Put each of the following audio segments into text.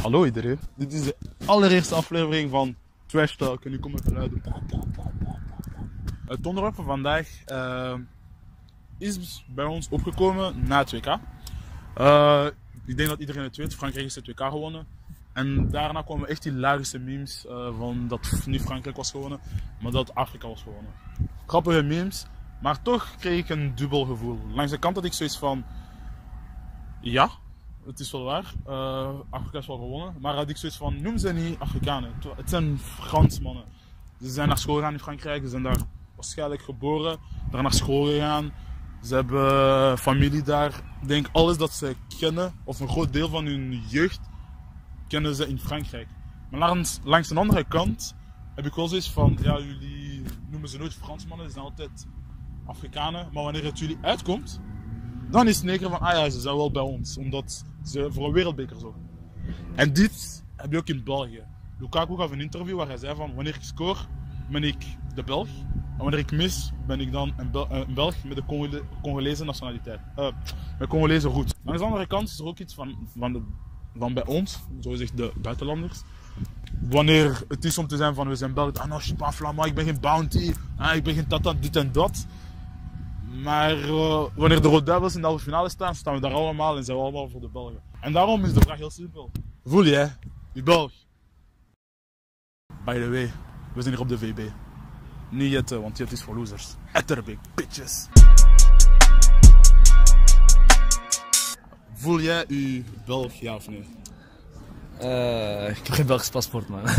Hallo iedereen, dit is de allereerste aflevering van Trash Talk en nu komen geluiden. Het onderwerp van vandaag is bij ons opgekomen na het WK. Ik denk dat iedereen het weet, Frankrijk is het WK gewonnen. En daarna kwamen echt hilarische memes van dat niet Frankrijk was gewonnen, maar dat Afrika was gewonnen. Grappige memes, maar toch kreeg ik een dubbel gevoel. Langs de kant had ik zoiets van, ja, het is wel waar, Afrika is wel gewonnen, maar had ik zoiets van, noem ze niet Afrikanen, het zijn Fransmannen. Ze zijn naar school gegaan in Frankrijk, ze zijn daar waarschijnlijk geboren, daar naar school gegaan. Ze hebben familie daar. Ik denk alles dat ze kennen, of een groot deel van hun jeugd, kennen ze in Frankrijk. Maar langs de andere kant heb ik wel zoiets van, ja, jullie noemen ze nooit Fransmannen, ze zijn altijd Afrikanen. Maar wanneer het jullie uitkomt, dan is het zeker van, ah ja, ze zijn wel bij ons, omdat ze voor een wereldbeker zorgen. En dit heb je ook in België. Lukaku gaf een interview waar hij zei van, wanneer ik score, ben ik de Belg. En wanneer ik mis, ben ik dan een Belg met de Congolese nationaliteit. Met Congolese roots. Maar aan de andere kant is er ook iets van bij ons, zogezegd de buitenlanders. Wanneer het is om te zijn van we zijn Belg, ah no, je suis pas Flamand, ik ben geen Bounty, ik ben geen tata, dit en dat. Maar wanneer de Rode Duivels in de halve finale staan, staan we daar allemaal en zijn we allemaal voor de Belgen. En daarom is de vraag heel simpel. Voel jij die Belg? By the way, we zijn hier op de VB. Niet jetten, want jet is voor losers. Etterbeek, bitches. Voel jij u Belg, ja of nee? Ik heb geen Belgisch paspoort, man.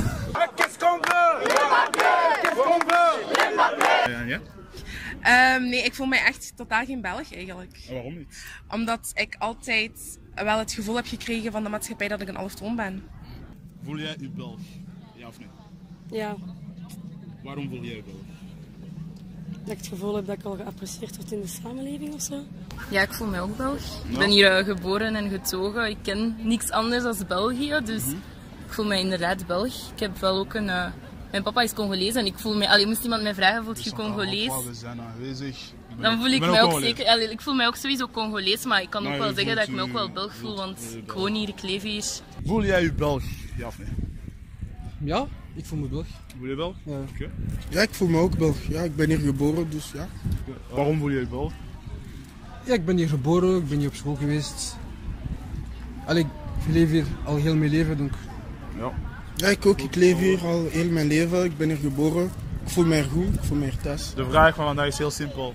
Nee, ik voel mij echt totaal geen Belg eigenlijk. En waarom niet? Omdat ik altijd wel het gevoel heb gekregen van de maatschappij dat ik een allochtoon ben. Voel jij u Belg, ja of nee? Ja, Waarom voel jij u Belg? dat ik het gevoel heb dat ik al geapprecieerd word in de samenleving of zo. Ja, ik voel mij ook Belg. Ik ben hier geboren en getogen. Ik ken niks anders dan België, dus ik voel mij inderdaad Belg. Ik heb wel ook een... mijn papa is Congolees en ik voel mij... moest iemand mij vragen, voelt je Congolees? We zijn aanwezig. Dan voel ik mij ook zeker... ik voel mij ook sowieso Congolees, maar ik kan ook wel zeggen dat ik me ook wel Belg voel, want ik woon hier, ik leef hier. Voel jij u Belg, ja of nee? Ja, ik voel me Belg. Voel je Belg? Ja. Okay. Ja, ik voel me ook Belg. Ja, ik ben hier geboren, dus ja. Waarom voel jij je Belg? Ja, ik ben hier geboren, ik ben hier op school geweest. Allee, ik leef hier al heel mijn leven, donc. Ja. Ja, ik ook. Ik leef hier al heel mijn leven. Ik ben hier geboren. Ik voel mij goed, ik voel mij thuis. De vraag van vandaag is heel simpel.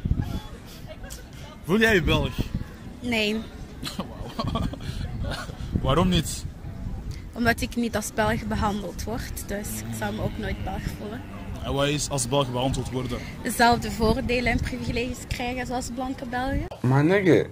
Voel jij je Belg? Nee, Waarom niet? omdat ik niet als Belg behandeld word, dus ik zou me ook nooit Belg voelen. En wat is als Belg behandeld worden? Dezelfde voordelen en privileges krijgen zoals blanke Belgen. Maar nigga,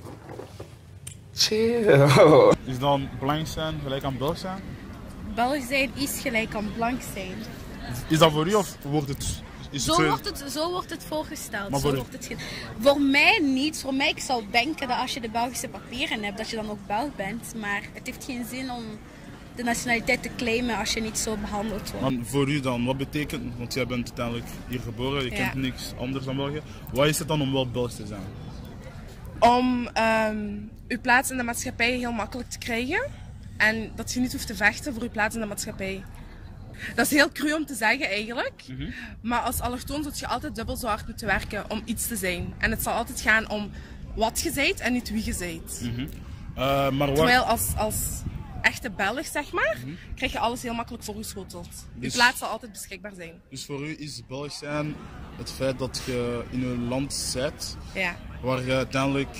chill. Is dan blank zijn gelijk aan Belg zijn? Belg zijn is gelijk aan blank zijn. Is dat voor u of wordt het... Is het Zo wordt het voorgesteld. Maar voor voor mij niet. Voor mij, ik zou denken dat als je de Belgische papieren hebt, dat je dan ook Belg bent. Maar het heeft geen zin om de nationaliteit te claimen als je niet zo behandeld wordt. Maar voor u dan, wat betekent, want jij bent uiteindelijk hier geboren, je kent niks anders dan België. Wat is het dan om wel Belg te zijn? Om uw plaats in de maatschappij heel makkelijk te krijgen. En dat je niet hoeft te vechten voor uw plaats in de maatschappij. Dat is heel cru om te zeggen eigenlijk. Maar als allochtoon zult je altijd dubbel zo hard moeten werken om iets te zijn. En het zal altijd gaan om wat je zijt en niet wie je zijt. Terwijl als echte Belg, zeg maar, krijg je alles heel makkelijk voorgeschoteld. Je plaats zal altijd beschikbaar zijn. Dus voor u is Belg zijn het feit dat je in een land zit waar je uiteindelijk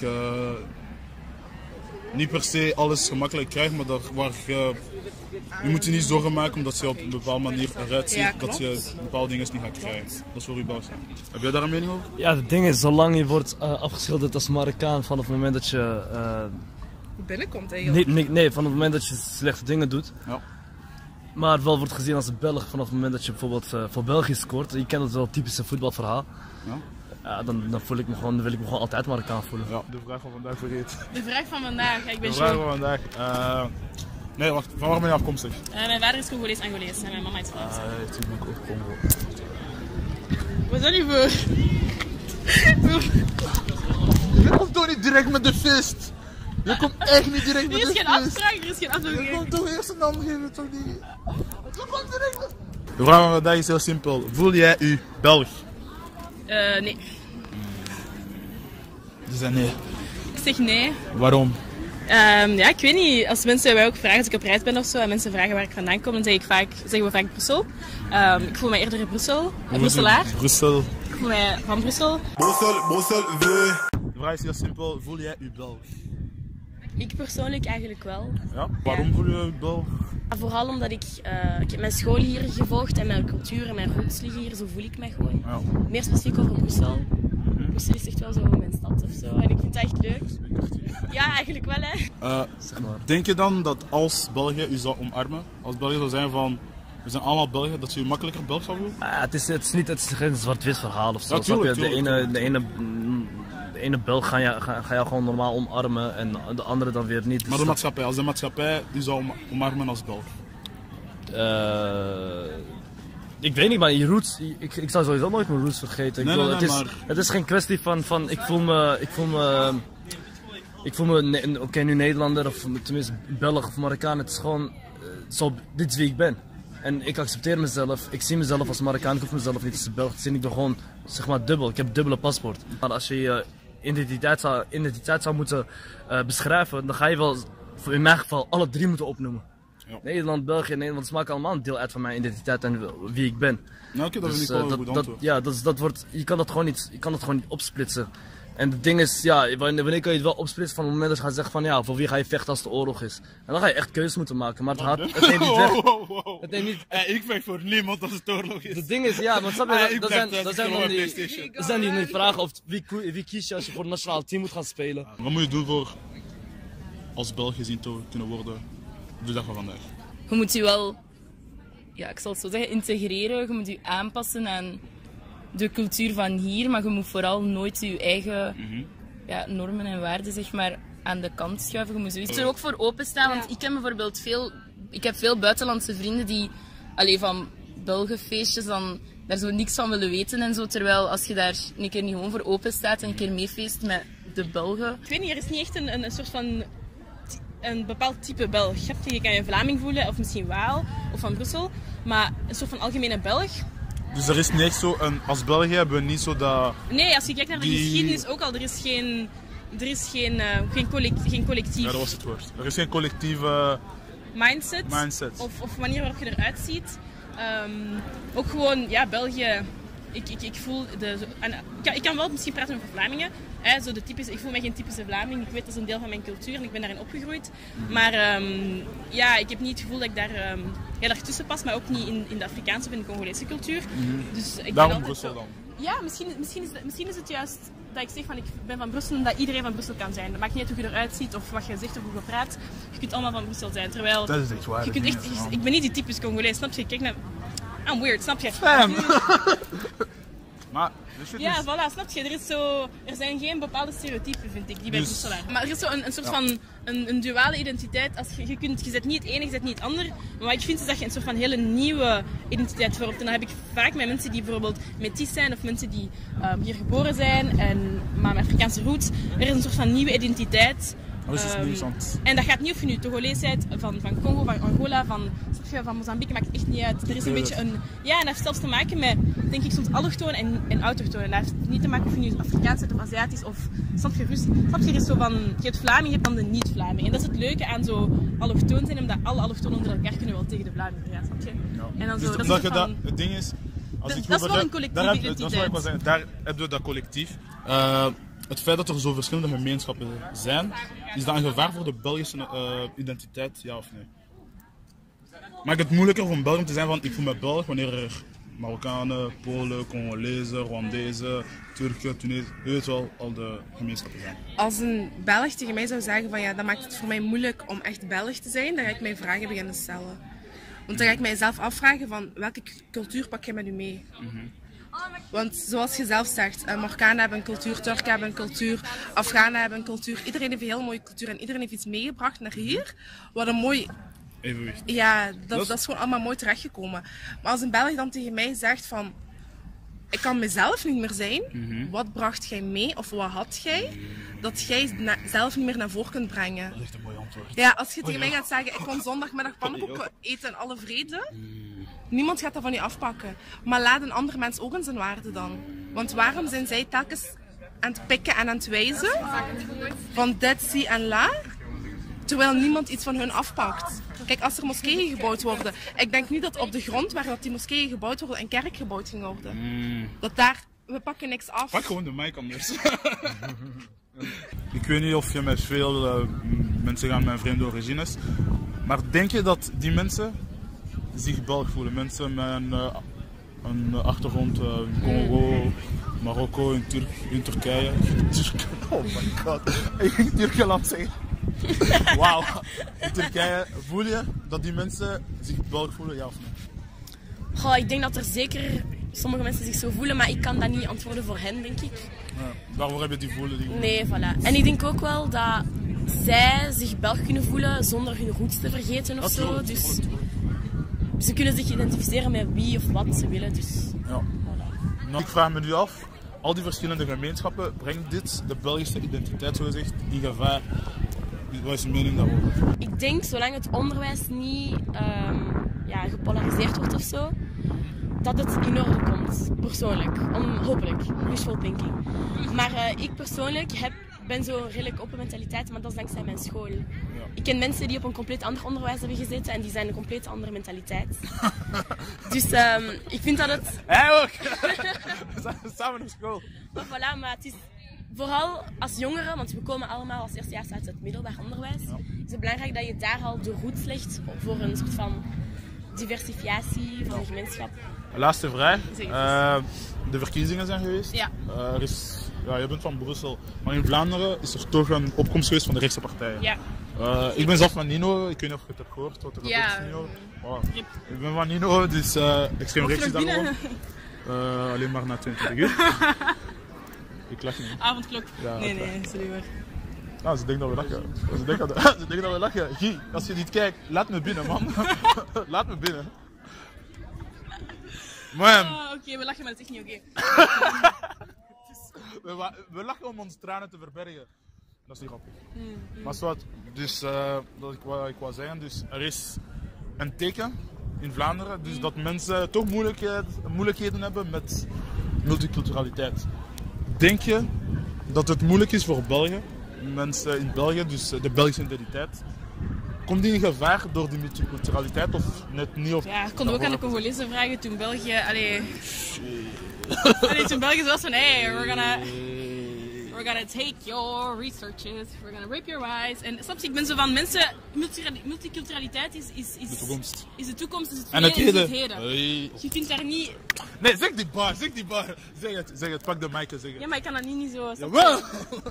niet per se alles gemakkelijk krijgt, maar waar je moet je niet zorgen maken omdat je op een bepaalde manier eruit ziet dat je bepaalde dingen niet gaat krijgen. Dat is voor u Belg zijn. Heb jij daar een mening over? Ja, het ding is, zolang je wordt afgeschilderd als Marokkaan vanaf het moment dat je... binnenkomt eigenlijk. Nee, vanaf het moment dat je slechte dingen doet. Ja. Maar wel wordt gezien als een Belg vanaf het moment dat je bijvoorbeeld voor België scoort. Je kent het wel, typische voetbalverhaal. Ja. Ja, dan wil ik me gewoon altijd Marokkaan voelen. Ja, de vraag van vandaag vergeet. De vraag van vandaag, ik ben De vraag van vandaag. Nee, wacht, van waar ben je afkomstig? mijn vader is Congolees-Angolees en mijn mama is Frans. Ik ben ook Congo. Wat is dat nu voor? Je komt toch niet direct met de fist? Je komt echt niet direct met Er is de geen vis. afspraak, er is geen afspraak. Je komt toch eerst een naam geven, toch niet? Je komt direct. De vraag van vandaag is heel simpel. Voel jij u Belg? Nee. Ze zijn nee. Ik zeg nee. Waarom? Ja, ik weet niet. Als mensen mij ook vragen, als ik op reis ben of zo, en mensen vragen waar ik vandaan kom, dan zeggen we vaak Brussel. Ik voel mij eerder in Brussel, een Brusselaar. Brussel. Ik voel mij van Brussel. Brussel, we. De vraag is heel simpel. Voel jij u Belg? Ik persoonlijk eigenlijk wel. Ja? Waarom voel je u Belg? Vooral omdat ik heb mijn school hier gevolgd en mijn cultuur en mijn roots liggen hier, zo voel ik mij gewoon. Ja. Meer specifiek over Brussel. Brussel is echt wel zo mijn stad of zo en ik vind het echt leuk. Ja, eigenlijk wel hè. Denk je dan dat als België u zou omarmen, als België zou zijn van we zijn allemaal Belgen, dat je je makkelijker Belg zou voelen? Het is geen zwart-wit verhaal of zo. Ja, tuurlijk, snap je? De ene Belg ga je gewoon normaal omarmen en de andere dan weer niet. Maar de maatschappij, als de maatschappij u zou omarmen als Belg? Ik weet niet, maar je roots, ik zou sowieso nooit mijn roots vergeten. Het is geen kwestie van ik voel me oké, nu Nederlander of tenminste Belg of Marokkaan. Het is gewoon, dit is wie ik ben. En ik accepteer mezelf, ik zie mezelf als Marokkaan, ik hoef mezelf niet als Belg te zien. Ik ben gewoon, zeg maar, dubbel. Ik heb een dubbele paspoort. Maar als je je identiteit zou moeten beschrijven, dan ga je wel, in mijn geval, alle drie moeten opnoemen. Ja. Nederland, België en Nederland, ze maken allemaal een deel uit van mijn identiteit en wie ik ben. Nou, oké, dat is niet wel goed antwoord. Ja, je kan dat gewoon niet opsplitsen. En het ding is, ja, wanneer kan je het wel opsplitsen van het moment dat je gaat zeggen van ja, voor wie ga je vechten als de oorlog is. En dan ga je echt keuzes moeten maken, maar het neemt niet weg. Het neemt niet... ik vecht voor niemand als het oorlog is. Het ding is, ja, want snap je, dat zijn die vragen of wie kies je als je voor het nationale team moet gaan spelen. Wat moet je doen voor als Belg gezien te kunnen worden op de dag van vandaag? Je moet je wel, ja, ik zal het zo zeggen, integreren. Je moet je aanpassen aan de cultuur van hier, maar je moet vooral nooit je eigen normen en waarden zeg maar, aan de kant schuiven. Je moet er ook voor openstaan, want ik heb bijvoorbeeld veel buitenlandse vrienden die van Belgenfeestjes dan daar zo niks van willen weten en zo, terwijl als je daar een keer niet gewoon voor open staat en een keer meefeest met de Belgen. Ik weet niet, er is niet echt een soort van een bepaald type Belg. Je kan je Vlaming voelen, of misschien Waal, of van Brussel, maar een soort van algemene Belg. Dus er is niet zo als België hebben we niet zo dat... Nee, als je kijkt naar de geschiedenis ook al, er is geen collectief... Ja, dat was het woord. Er is geen collectieve... mindset. Of manier waarop je eruit ziet. Ook gewoon, ja, België... Ik voel ik kan wel misschien praten over Vlamingen. Zo ik voel mij geen typische Vlaming. Ik weet dat is een deel van mijn cultuur en ik ben daarin opgegroeid. Maar ik heb niet het gevoel dat ik daar heel erg tussen pas, maar ook niet in de Afrikaanse of in de Congolese cultuur. Dus ik daarom Brussel dan? Ja, misschien is het juist dat ik zeg van ik ben van Brussel en dat iedereen van Brussel kan zijn. Dat maakt niet uit hoe je eruit ziet of wat je zegt of hoe je praat. Je kunt allemaal van Brussel zijn. Terwijl dat is echt waar. Ik ben niet die typisch Congolees, snap je? Kijk naar... I'm weird, snap je? Maar, ja, voilà, snap je? Er zijn geen bepaalde stereotypen, vind ik, die bij Brusselaar. Maar er is zo een soort van een duale identiteit. Je zet niet het ene, je zet niet het ander. Maar wat ik vind is dat je een soort van hele nieuwe identiteit vormt. En dan heb ik vaak met mensen die bijvoorbeeld métis zijn of mensen die hier geboren zijn, maar met Afrikaanse roots. Er is een soort van nieuwe identiteit. En dat gaat niet of je nu Togolees bent, van Congo, van Angola, van Mozambique, maakt echt niet uit. Er is een beetje en dat heeft zelfs te maken met, denk ik, soms allochtoon en autochtoon. En dat heeft niet te maken of je nu Afrikaans bent of Aziatisch of snap je Rus. Snap je, er is zo van, je hebt Vlaming, je hebt dan de niet-Vlaming. En dat is het leuke aan zo allochtoon zijn, omdat alle allochtonen onder elkaar kunnen wel tegen de Vlamingen gaan, snap je? Ja. En dan dus zo, het ding is, als ik dat is wel een collectieve identiteit. Dat is wat ik wil zeggen, daar hebben we dat collectief. Het feit dat er zo verschillende gemeenschappen zijn, is dat een gevaar voor de Belgische identiteit, ja of nee? Maakt het moeilijker voor een Belg om te zijn van ik voel me Belg wanneer er Marokkanen, Polen, Congolezen, Rwandezen, Turken, Tunesië, je weet wel, al de gemeenschappen zijn. Als een Belg tegen mij zou zeggen van ja, dat maakt het voor mij moeilijk om echt Belg te zijn, dan ga ik mij vragen beginnen stellen. Want dan ga ik mijzelf afvragen van welke cultuur pak je met u mee? Want zoals je zelf zegt, Marokkanen hebben een cultuur, Turken hebben een cultuur, Afghanen hebben een cultuur. Iedereen heeft een heel mooie cultuur en iedereen heeft iets meegebracht naar hier. Wat een mooi... Evenwicht. Ja, dat is gewoon allemaal mooi terechtgekomen. Maar als een Belg dan tegen mij zegt van... ik kan mezelf niet meer zijn. Wat bracht jij mee of wat had jij dat jij zelf niet meer naar voren kunt brengen? Dat is een mooi antwoord. Ja, als je tegen mij gaat zeggen, ik kon zondagmiddag pannenkoeken eten in alle vrede. Niemand gaat dat van je afpakken. Maar laat een ander mens ook in zijn waarde dan. Want waarom zijn zij telkens aan het pikken en aan het wijzen van dit, zie en la, terwijl niemand iets van hun afpakt? Kijk, als er moskeeën gebouwd worden, ik denk niet dat op de grond waar dat die moskeeën gebouwd worden, een kerk gebouwd ging worden. Dat daar, we pakken niks af. Pak gewoon de mic anders. Ik weet niet of je met veel mensen gaan met vreemde origines, maar denk je dat die mensen zich Belg voelen? Mensen met een achtergrond in Congo, Marokko, in Turkije. Oh my god, ik ging Turkland zeggen. Wauw, in Turkije, voel je dat die mensen zich Belg voelen, ja of nee? Goh, ik denk dat er zeker sommige mensen zich zo voelen, maar ik kan dat niet antwoorden voor hen, denk ik. Ja, daarvoor heb je die voelen. Nee, voilà. En ik denk ook wel dat zij zich Belg kunnen voelen zonder hun roots te vergeten of zo. Dus ze kunnen zich identificeren met wie of wat ze willen. Dus. Ja. Voilà. Nou, ik vraag me nu af, al die verschillende gemeenschappen, brengt dit de Belgische identiteit zogezegd in gevaar? Wat is je mening daarover? Ik denk, zolang het onderwijs niet gepolariseerd wordt of zo, dat het in orde komt, persoonlijk. Hopelijk, wishful thinking. Maar ik persoonlijk ben zo redelijk open mentaliteit, maar dat is dankzij mijn school. Ja. Ik ken mensen die op een compleet ander onderwijs hebben gezeten en die zijn een compleet andere mentaliteit. Dus ik vind dat het... Hé, ook! We zijn samen naar school. Voilà, maar het is vooral als jongeren, want we komen allemaal als eerstejaars uit het middelbaar onderwijs, is het belangrijk dat je daar al de roots legt voor een soort van diversificatie van de gemeenschap. Laatste vraag. De verkiezingen zijn geweest. Ja. Je bent van Brussel, maar in Vlaanderen is er toch een opkomst geweest van de rechtse partijen. Ja. Ik ben zelf van Nino, ik weet niet of je het hebt gehoord wat er gebeurt is Nino. Wow. Ik ben van Nino, dus extreem rechts is dat gewoon. Alleen maar na 22 uur. Ik lach niet. Avondklok. Ja, nee, sorry hoor. Nou, ze denken dat we lachen. Ze denken dat we lachen. Guy, als je niet kijkt, laat me binnen, man. Laat me binnen. Oké, we lachen, maar het is niet oké. We lachen om onze tranen te verbergen. Dat is niet grappig. Maar zwart, dus wat ik wou zeggen, dus er is een teken in Vlaanderen, dus dat mensen toch moeilijkheden hebben met multiculturaliteit. Denk je dat het moeilijk is voor Belgen, mensen in België, dus de Belgische identiteit? Komt die in gevaar door die multiculturaliteit of net niet? Of ja, konden we ook aan de Congolezen vragen toen België... toen België was van, hey, we're gonna take your researches, we're gonna rape your wives. En snap je, ik ben zo van mensen, multiculturaliteit is de toekomst. Is de toekomst, is het en verleden, is het heden. Hey. Je vindt daar niet... Nee, zeg die bar. Zeg het, pak de mic en zeg het. Ja, maar ik kan dat niet zo... Jawel!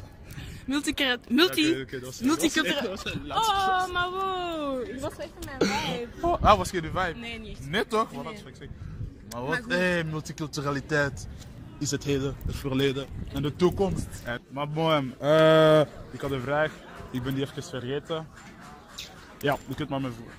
Multicultureel. Oh, maar wow. Ik was even mijn vibe. Was je de vibe? Nee, niet. Nee toch? Wat had ik Maar wat? Multiculturaliteit is het heden, het verleden en de toekomst. Maar bon, ik had een vraag. Ik ben die even vergeten. Ja, je kunt maar me voeren.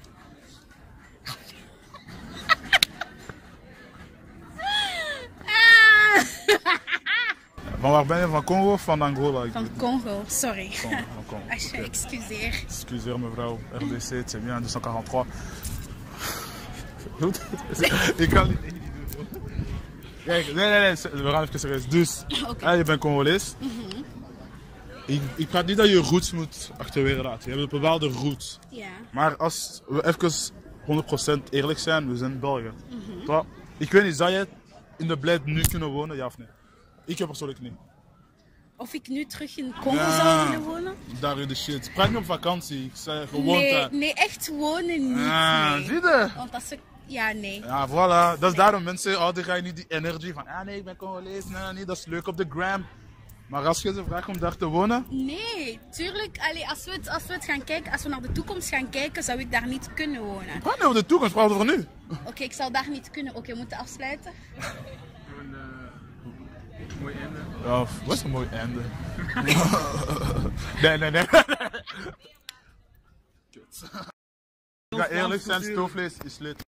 Van waar ben je? Van Congo of van Angola? Van Congo, sorry. Congo. Excuseer. Excuseer mevrouw, RDC, c'est bien, 243. Ik kan niet doen. Kijk, nee, we gaan even serieus. Dus, je bent Congolees. Ik praat niet dat je roots moet achterwege laten. Je hebt een bepaalde roots. Ja. Maar als we even 100% eerlijk zijn, we zijn Belgen. Ik weet niet, zou je in de Bled nu kunnen wonen, ja of nee? Ik heb persoonlijk niet. Of ik nu terug in Congo zou willen wonen? Daar in de shit. Praat niet op vakantie. Ik zei gewoon nee, echt wonen niet. Nee. Zie je? Want als ik... Ja, nee. Ja, voilà. Dat is daarom mensen, dan ga je niet die energie van, nee, ik ben Congolees, nee, dat is leuk op de gram. Maar als je ze vraagt om daar te wonen? Nee, tuurlijk. Allee, als we het gaan kijken, als we naar de toekomst gaan kijken, zou ik daar niet kunnen wonen. Ik praat niet over de toekomst, praat over nu. Oké, ik zal daar niet kunnen. Oké, we moeten afsluiten. Mooi einde. Ja, wat is een mooi einde? Nee. Kut. Ik ga eerlijk zijn, stoofvlees is lid.